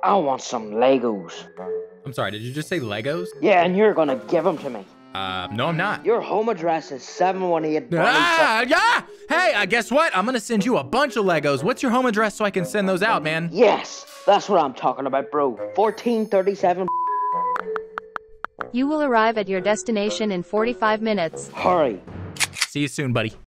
I want some Legos. I'm sorry, did you just say Legos? Yeah, and you're gonna give them to me. No, I'm not. Your home address is 718 Yeah! Hey, guess what? I'm gonna send you a bunch of Legos. What's your home address so I can send those out, man? Yes, that's what I'm talking about, bro. 1437. You will arrive at your destination in 45 minutes. Hurry. See you soon, buddy.